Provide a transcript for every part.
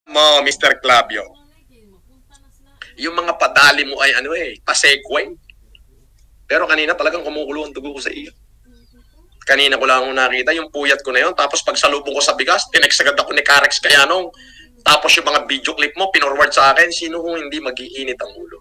mo, Mr. Clavio, yung mga padali mo ay pa-segue. Pero kanina talagang kumukulo ang dugo ko sa iyo. Kanina ko lang nakita yung puyat ko na yun. Tapos pag salubong ko sa bigas, tineksagad ako ni Carex Kayanong. Tapos yung mga video clip mo, pinorward sa akin. Sino kung hindi mag-iinit ang ulo?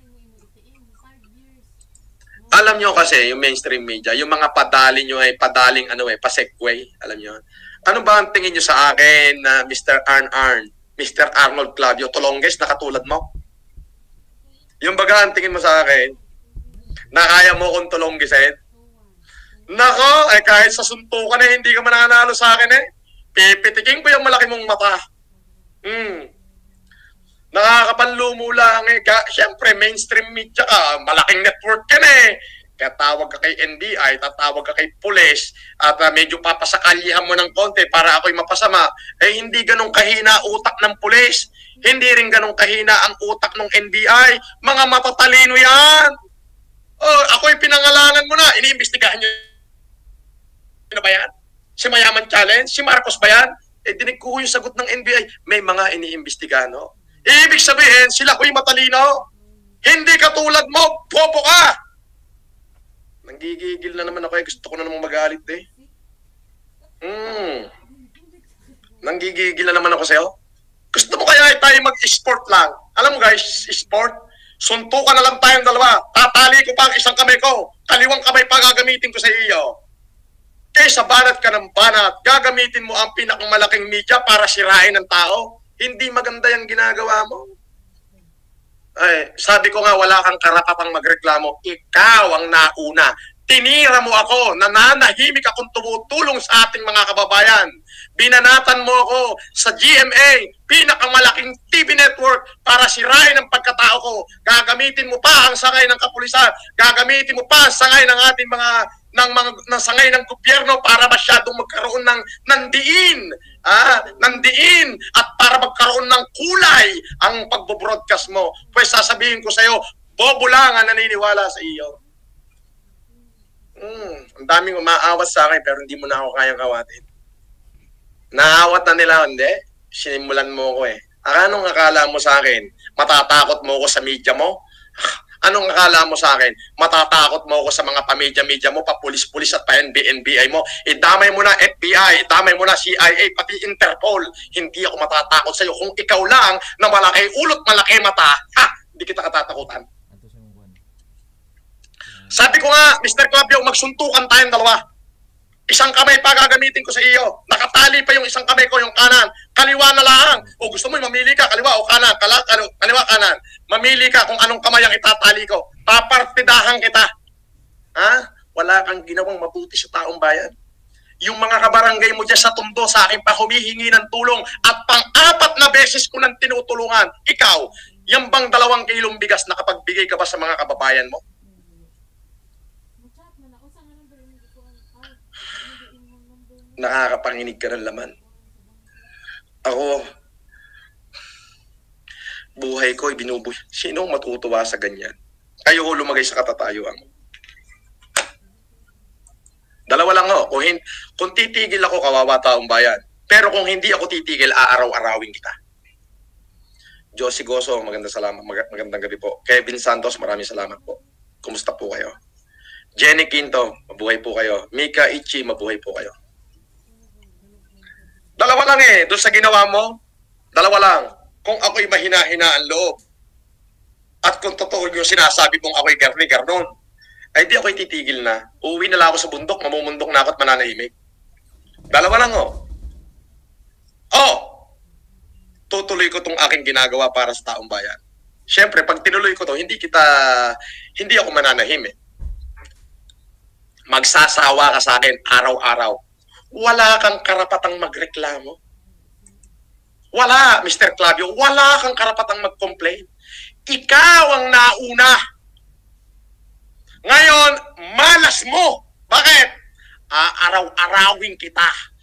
Alam nyo kasi, yung mainstream media, yung mga padali nyo ay padaling pa-segue. Alam nyo? Ano ba ang tingin nyo sa akin na Mr. Mr. Arnold Clavio, tulongges na katulad mo? Yung baga ang tingin mo sa akin, na kaya mo kong tulonggesin? Nako, kahit sa suntukan hindi ka mananalo sa akin pipitikin ko yung malaki mong mata. Nakakapanlumo lang Siyempre, mainstream media ka, malaking network ka Kaya tawag ka kay NBI, tatawag ka kay pulis, at medyo papasakalyahan mo ng konti para ako'y mapasama. Hindi ganun kahina utak ng pulis. Hindi rin ganun kahina ang utak ng NBI. Mga matatalino yan. Ako'y pinangalanan mo na. Iniimbestigahan nyo na ba yan? Si Mayaman Challenge? Si Marcos ba yan? Dinig ko yung sagot ng NBI. May mga iniimbestigahan, no? Ibig sabihin, sila ko'y matalino. Hindi katulad mo, popo ka. Nanggigigil na naman ako Gusto ko na naman magalit Nanggigigil na naman ako sa'yo. Gusto mo kaya tayo mag-sport lang? Alam mo guys, sport, suntukan na lang tayong dalawa. Tatali ko pa ang isang kamay ko. Kaliwang kamay pa gagamitin ko sa iyo. Kaysa banat ka ng banat, gagamitin mo ang pinakamalaking media para sirain ng tao. Hindi maganda yung ginagawa mo. Sabi ko nga, wala kang karapatang magreklamo. Ikaw ang nauna. Tinira mo ako. Nananahimik akong tumutulong sa ating mga kababayan. Binanatan mo ako sa GMA, pinakamalaking TV network, para sirain ang pagkatao ko. Gagamitin mo pa ang sangay ng kapulisan. Gagamitin mo pa ang sangay ng ating mga sangay ng gobyerno para masyadong magkaroon ng diin, at para magkaroon ng kulay ang pagbo-broadcast mo. Pues sasabihin ko sa iyo, bobo lang ang naniniwala sa iyo. Ang daming umaawat sa akin pero hindi mo na ako kayang kawatin. Naawat na nila, hindi? Sinimulan mo ko Anong akala mo sa akin? Matatakot mo ko sa media mo? Anong akala mo sa akin? Matatakot mo ako sa mga pamedya-medya mo, papulis-pulis at pa-NBI mo. Idamay mo na FBI, idamay mo na CIA, pati Interpol. Hindi ako matatakot sa iyo. Kung ikaw lang na malaki ulot, malaki mata, hindi kita katatakutan. Sabi ko nga, Mr. Clavio, magsuntukan tayong dalawa. Isang kamay pa gagamitin ko sa iyo. Nakatali pa yung isang kamay ko, yung kanan. Kaliwa na lang. O gusto mo mamili ka, kaliwa o kanan. Kaliwa, kanan. Mamili ka kung anong kamay ang itatali ko. Papartidahan kita. Wala kang ginawang mabuti sa taong bayan. Yung mga kabarangay mo dyan sa Tondo sa akin pa humihingi ng tulong at pang-apat na beses ko nang tinutulungan. Ikaw, yung bang 2 kilong bigas nakapagbigay ka ba sa mga kababayan mo? Nakakapanginig ka ng laman. Ako, buhay ko ibinubuhay. Sino matutuwa sa ganyan? Kayo ho lumagay sa katatayuan. Dalawa lang ho. Kung titigil ako, kawawa taong bayan. Pero kung hindi ako titigil, aaraw-arawin kita. Josie Goso, magandang salamat. Magandang gabi po. Kevin Santos, maraming salamat po. Kumusta po kayo? Jenny Quinto, mabuhay po kayo. Mika Ichi, mabuhay po kayo. Dalawa lang doon sa ginawa mo. Dalawa lang. Kung ako'y mahina-hina ang loob. At kung totoo yung sinasabi mong ako'y garni-garnon, ay di ako'y titigil na. Uuwi na lang ako sa bundok, mamumundok na ako at mananahimik. Dalawa lang tutuloy ko tong aking ginagawa para sa taong bayan. Siyempre, pag tinuloy ko to, hindi ako mananahimik. Magsasawa ka sa akin araw-araw. Wala kang karapatang magreklamo. Wala, Mr. Clavio, wala kang karapatang mag-complain. Ikaw ang nauna. Ngayon, malas mo. Bakit? Aaraw-arawin kita.